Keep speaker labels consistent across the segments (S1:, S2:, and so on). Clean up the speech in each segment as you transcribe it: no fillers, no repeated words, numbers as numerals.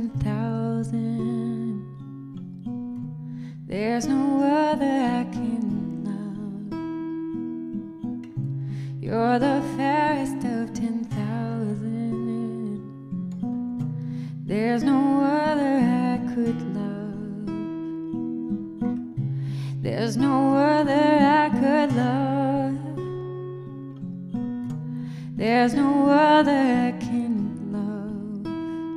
S1: 10,000. There's no other I can love. You're the fairest of 10,000. There's no other I could love. There's no other I could love. There's no other I can love.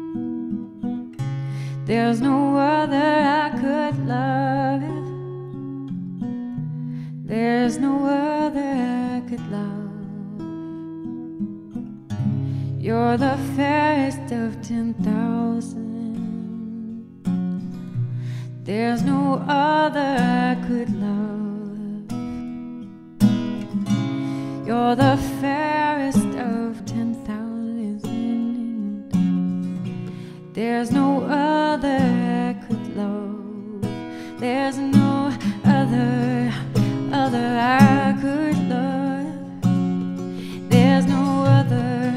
S1: There's no other I could love. There's no other I could love. You're the fairest of 10,000. There's no other I could love. You're the fairest of 10,000. There's no other I could love. There's no other I could love. There's no other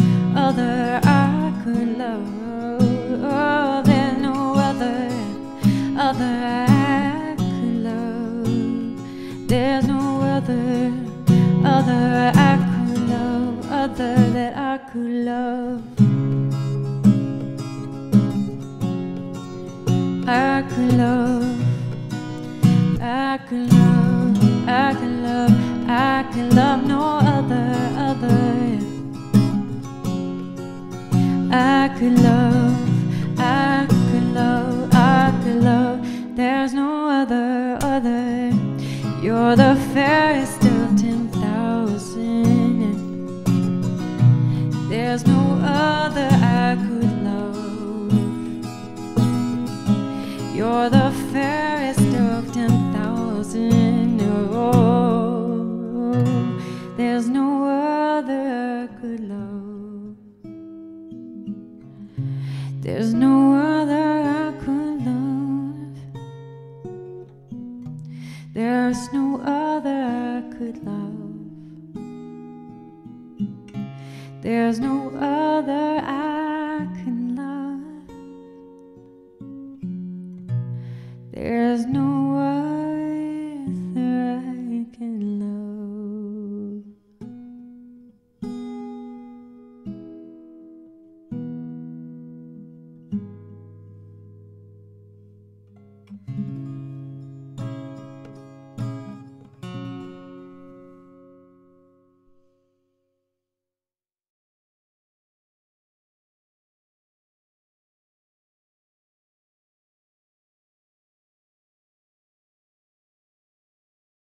S1: I could love. Oh, there's no other I could love. There's no other I could love, other that I could love. I could love, I could love, I could love, I could love no other. I could love, I could love, I could love. There's no other. You're the fairest of 10,000. There's no other I could love. You're the fairest of 10,000. Oh, there's no other I could love. There's no other I could love. There's no other I could love. There's no other